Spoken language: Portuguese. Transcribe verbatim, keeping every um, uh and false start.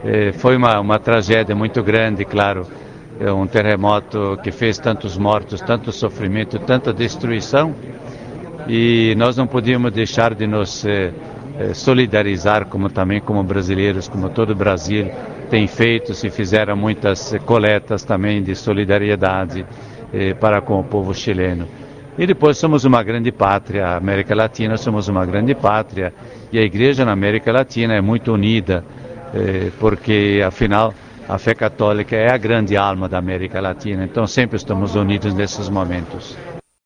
Eh, foi uma, uma tragédia muito grande, claro, é um terremoto que fez tantos mortos, tanto sofrimento, tanta destruição, e nós não podíamos deixar de nos eh, solidarizar, como também como brasileiros, como todo o Brasil tem feito, se fizeram muitas coletas também de solidariedade eh, para com o povo chileno. E depois somos uma grande pátria, a América Latina somos uma grande pátria, e a igreja na América Latina é muito unida, eh, porque afinal a fé católica é a grande alma da América Latina, então sempre estamos unidos nesses momentos.